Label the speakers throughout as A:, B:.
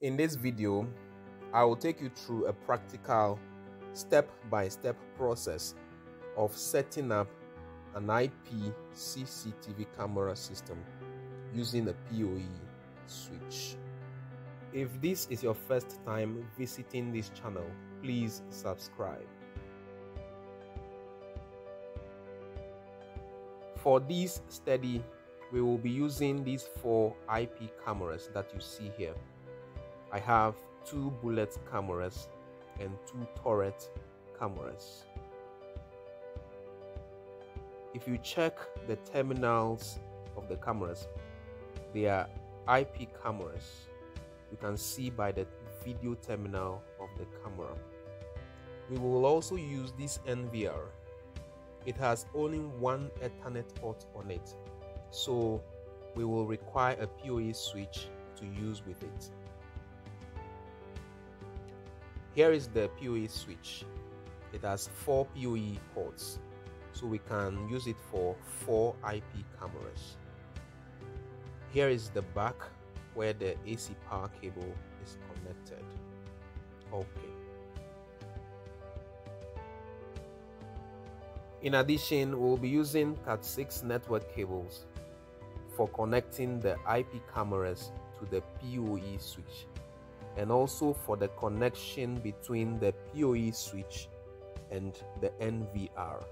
A: In this video, I will take you through a practical step-by-step process of setting up an IP CCTV camera system using a POE switch. If this is your first time visiting this channel, please subscribe. For this study, we will be using these 4 IP cameras that you see here. I have 2 bullet cameras and 2 turret cameras. If you check the terminals of the cameras, they are IP cameras. You can see by the video terminal of the camera. We will also use this NVR. It has only one Ethernet port on it, so we will require a POE switch to use with it. Here is the POE switch. It has 4 POE ports, so we can use it for 4 IP cameras. Here is the back where the AC power cable is connected. Okay. In addition, we'll be using Cat6 network cables for connecting the IP cameras to the POE switch, and also for the connection between the POE switch and the NVR.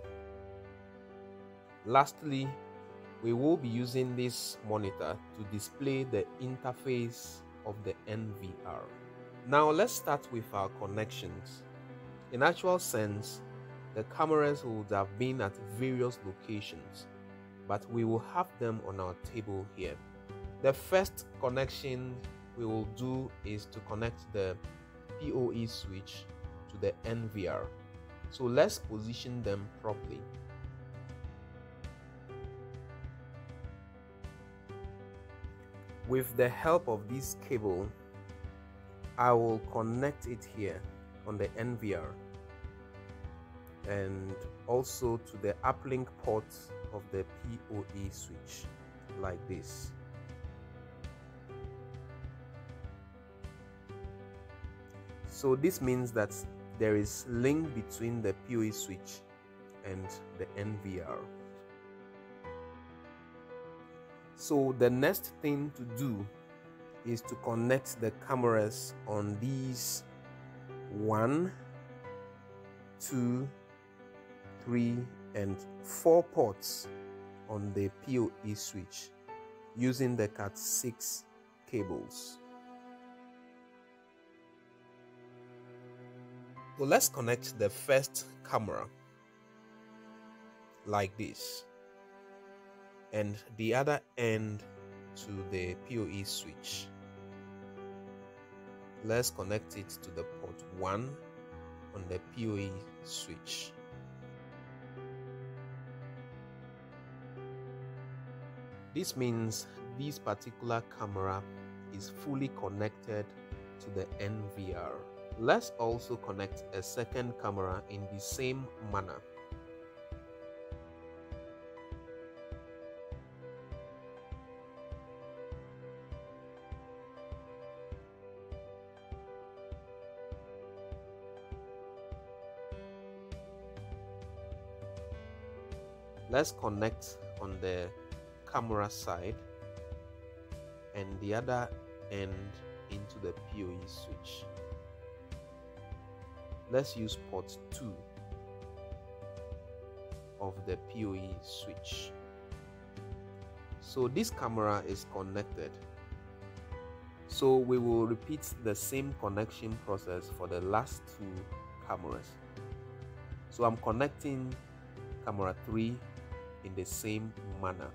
A: Lastly, we will be using this monitor to display the interface of the NVR. Now let's start with our connections. In actual sense, the cameras would have been at various locations, but we will have them on our table here. The first connection we will do is to connect the POE switch to the NVR. So let's position them properly. With the help of this cable, I will connect it here on the NVR and also to the uplink port of the POE switch, like this. So this means that there is link between the POE switch and the NVR. So the next thing to do is to connect the cameras on these 1, 2, 3, and 4 ports on the POE switch using the Cat6 cables. So let's connect the first camera like this, and the other end to the POE switch. Let's connect it to the port 1 on the POE switch. This means this particular camera is fully connected to the NVR. Let's also connect a second camera in the same manner. Let's connect on the camera side and the other end into the POE switch. Let's use port 2 of the POE switch. So this camera is connected. So we will repeat the same connection process for the last 2 cameras. So I'm connecting camera 3 in the same manner.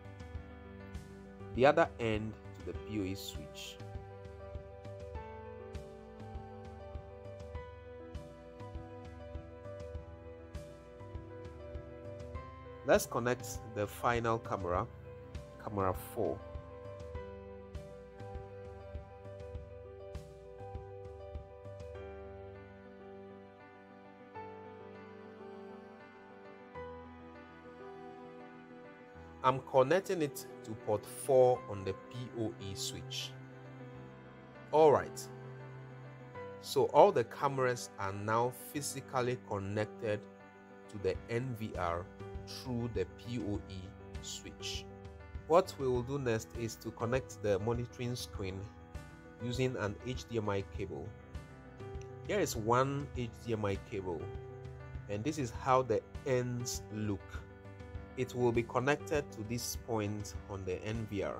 A: The other end to the POE switch. Let's connect the final camera, camera 4. I'm connecting it to port 4 on the POE switch. Alright, so all the cameras are now physically connected to the NVR through the POE switch. What we will do next is to connect the monitoring screen using an HDMI cable. Here is one HDMI cable, and this is how the ends look. It will be connected to this point on the NVR.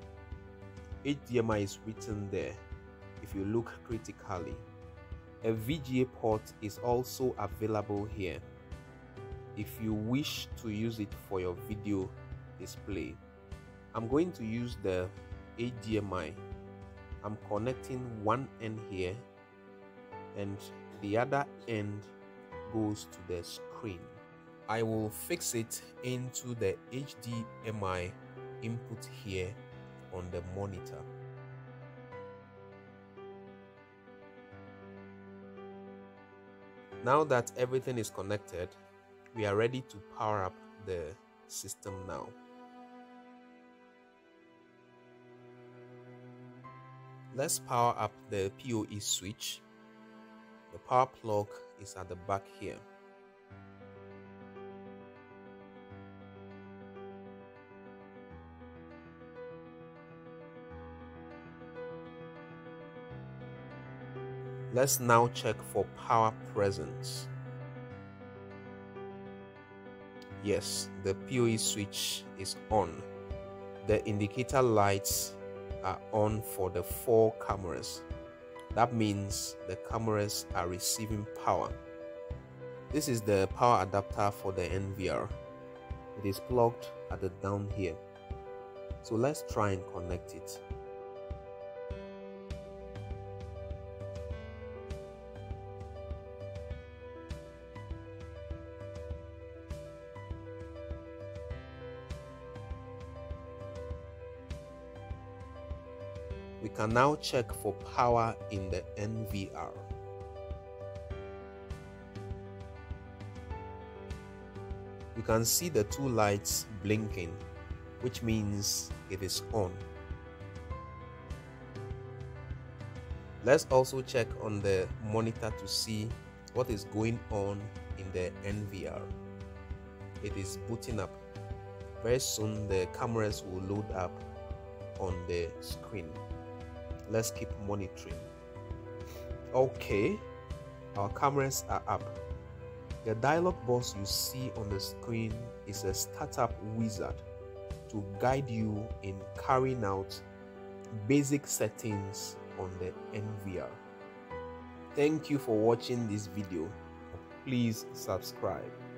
A: HDMI is written there if you look critically. A VGA port is also available here if you wish to use it for your video display. I'm going to use the HDMI. I'm connecting one end here and the other end goes to the screen. I will fix it into the HDMI input here on the monitor. Now that everything is connected, we are ready to power up the system now. Let's power up the POE switch. The power plug is at the back here. Let's now check for power presence. Yes, the POE switch is on. The indicator lights are on for the 4 cameras. That means the cameras are receiving power. This is the power adapter for the NVR. It is plugged at the down here. So let's try and connect it. We can now check for power in the NVR. You can see the 2 lights blinking, which means it is on. Let's also check on the monitor to see what is going on in the NVR. It is booting up. Very soon the cameras will load up on the screen. Let's keep monitoring. Okay, our cameras are up. The dialog box you see on the screen is a startup wizard to guide you in carrying out basic settings on the NVR. Thank you for watching this video. Please subscribe.